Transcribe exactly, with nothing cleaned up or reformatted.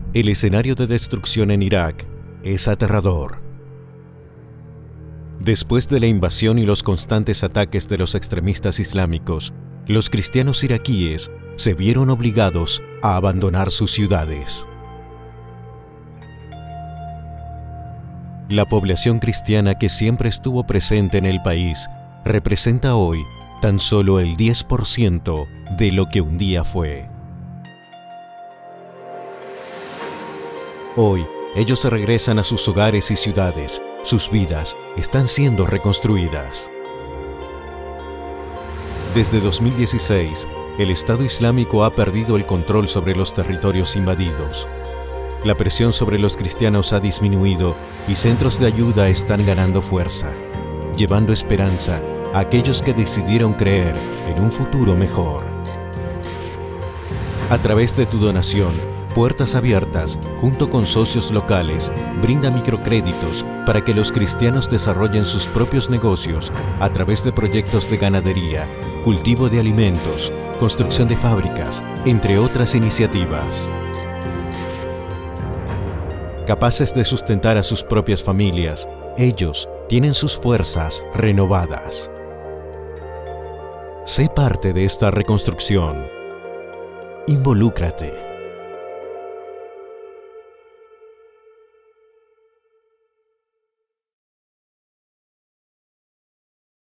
El escenario de destrucción en Irak es aterrador. Después de la invasión y los constantes ataques de los extremistas islámicos, los cristianos iraquíes se vieron obligados a abandonar sus ciudades. La población cristiana que siempre estuvo presente en el país representa hoy tan solo el diez por ciento de lo que un día fue. Hoy, ellos se regresan a sus hogares y ciudades. Sus vidas están siendo reconstruidas. Desde dos mil dieciséis, el Estado Islámico ha perdido el control sobre los territorios invadidos. La presión sobre los cristianos ha disminuido y centros de ayuda están ganando fuerza, llevando esperanza a aquellos que decidieron creer en un futuro mejor. A través de tu donación, Puertas Abiertas, junto con socios locales, brinda microcréditos para que los cristianos desarrollen sus propios negocios a través de proyectos de ganadería, cultivo de alimentos, construcción de fábricas, entre otras iniciativas. Capaces de sustentar a sus propias familias, ellos tienen sus fuerzas renovadas. Sé parte de esta reconstrucción. Involúcrate.